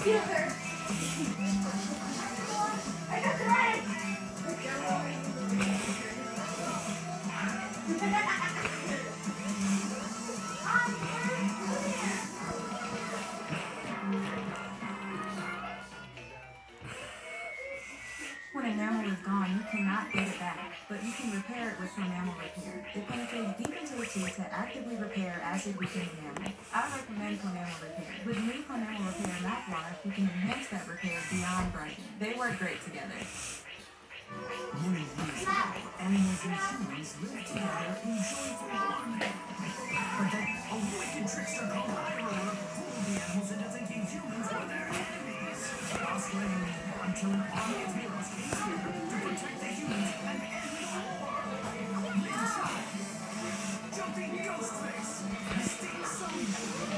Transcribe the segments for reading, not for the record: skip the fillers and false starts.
When enamel is gone, you cannot get it back, but you can repair it with Pronamel Repair. It penetrates deep into the teeth to actively repair acid-weakened enamel. I recommend Pronamel Repair. With new Pronamel Repair mouthwash, you can enhance that repair beyond brushing. They work great together. Many years ago, animals and humans lived together in joyful harmony. But then a wicked trickster called Iroh fooled the animals into thinking humans were their enemies. Oscillating until an army of heroes came together to protect the humans and end the war. Ninja, Jumping Ghostface, Mystique Sonya,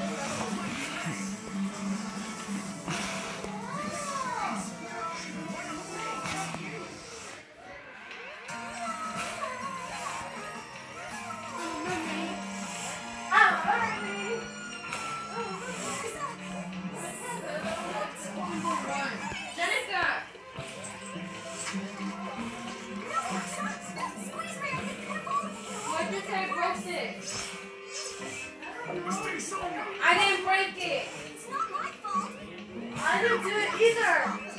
I didn't break it. It's not my fault. I didn't do it either.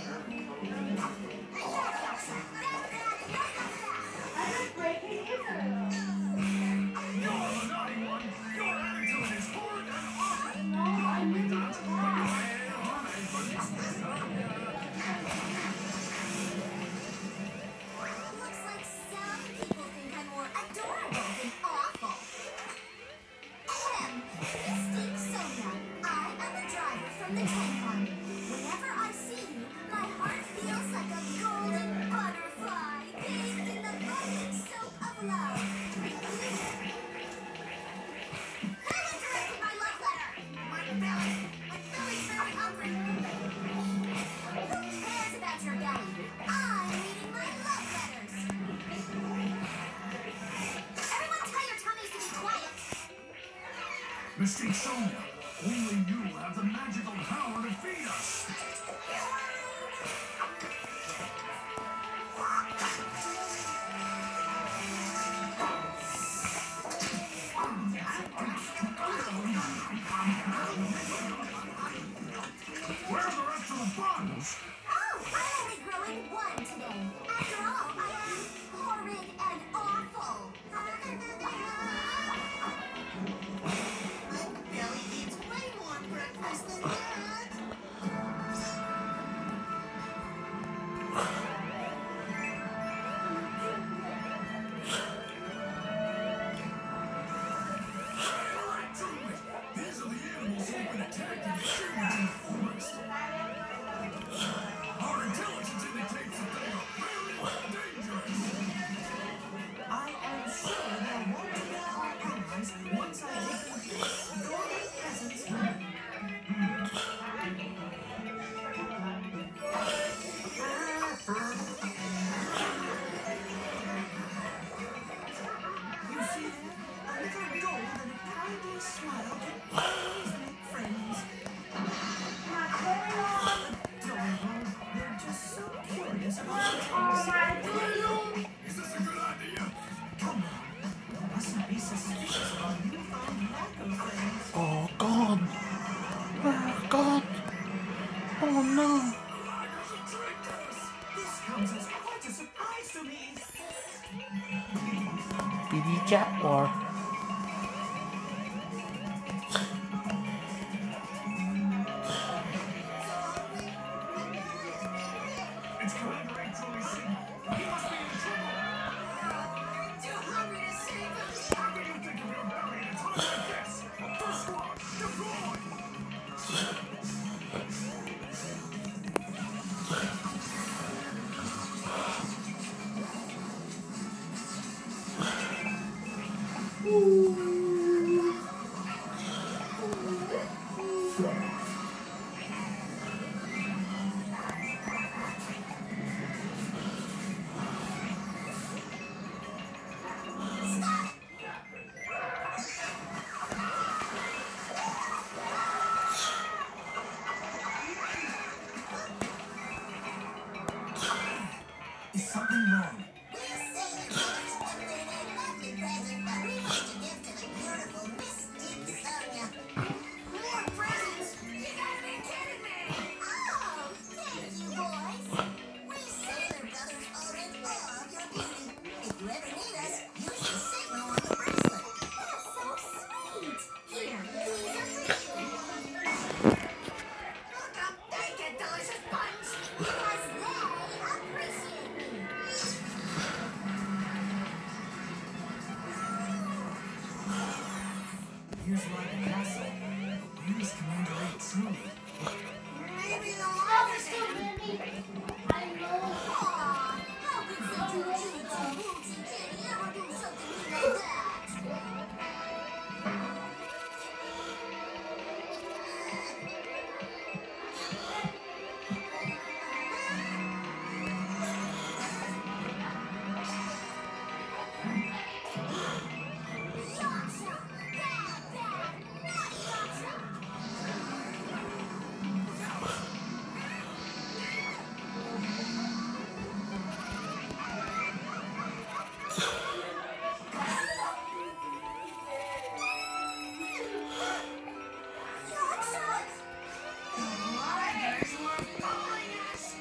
I didn't break it either. you're the naughty one. Your attitude is horrid and awful. No, I didn't. Looks like some people think I'm more adorable than awful. Mystique Sonya. I am the driver from the Tenpon. Whenever I see you, my heart feels like a golden butterfly bathed in the lovely soap of love. Who directed my love letter? My belly's very hungry. Who cares about your daddy? I'm reading my love letters. Everyone tell your tummies to be quiet. Mystique Sonya, only you have the magical power to feed us. Where are the rest of the buns? Oh, I'm only growing one today. After all, I am horrid and awful. My belly eats way more breakfast than that. These are the animals who've been attacking the humans in the forest. Our intelligence indicates that they are very dangerous. I am sure they'll want to be our allies once I open this golden presence here. You see there? A little gold and a kindly smile can always make friends. Adorable. They're just so curious about things. Is this a good idea? Come on. Mustn't be suspicious of our newfound lack of friends. Oh God. Oh God. Oh no. This comes as quite a surprise to me. BB Cat War. It's Commander Troy Signal. He must be in trouble. Too hungry to save us. How can you think of your belly in a time like this? First squad, deploy! done wrong? We Sailor Brothers have made a lovely present that we wish to give to the beautiful Miss Deep Sonia. More presents? You gotta be kidding me! Oh, thank you, boys. We Sailor Brothers are in awe of your beauty. If you ever need us, use the signal on the bracelet. That's so sweet. Here, these are for you. Look up, take it, delicious punch. Because they appreciate me. Here's like a castle. Where is Commander 8 truly? Maybe the lobster's still living. I know. Aw, how could such a cutesy bootsy kitty ever do something like that? Yaksha! Bad, bad, naughty Yaksha! Yaksha! The Riders were following us!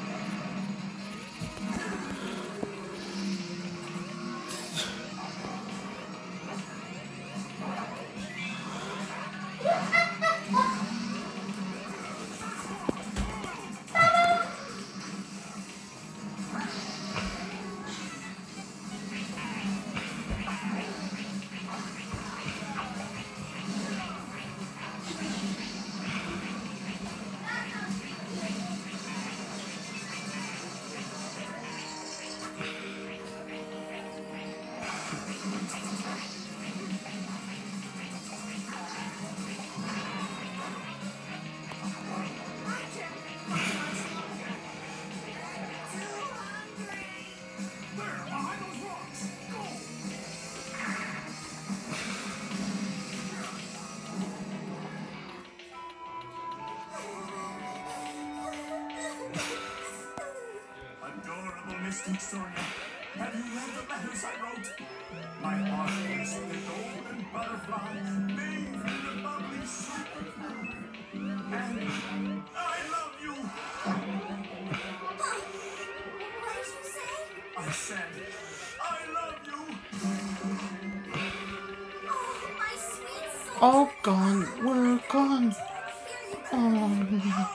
There, behind those rocks! Go! Adorable Mystic Sonia, have you read the letters I wrote? My heart is the golden butterfly, bathed in the bubbly superfly. And I love you! What did you say? I said, I love you! Oh, my sweet soul. Oh, gone. We're gone. Here you go. Oh,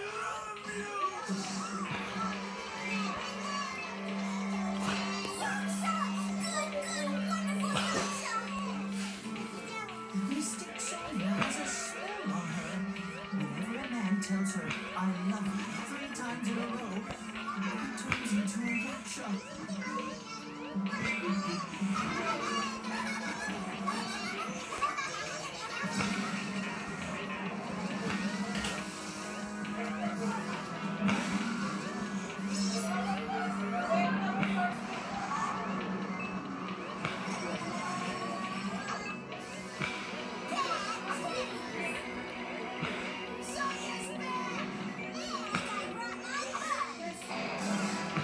Mystic Sonia has a spell on her. Whenever a man tells her, I love you 3 times in a row, he turns into a yaksha. Sonia's back! And I brought my buns!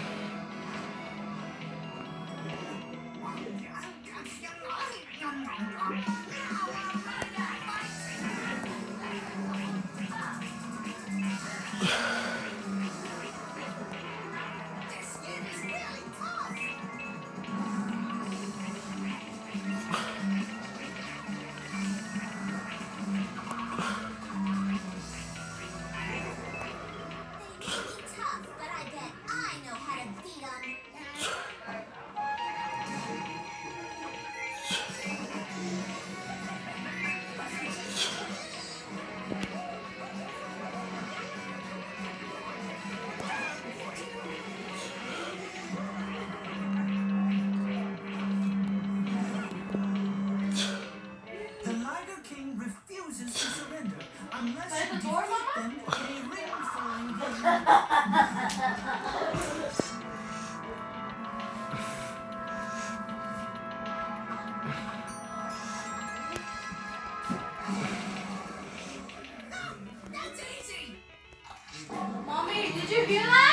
This skin is really tough! They may be tough, but I bet I know how to beat 'em. The Liger King refuses to surrender unless By you the door, defeat Mama? them in a ring-throwing game. Mommy, did you hear that?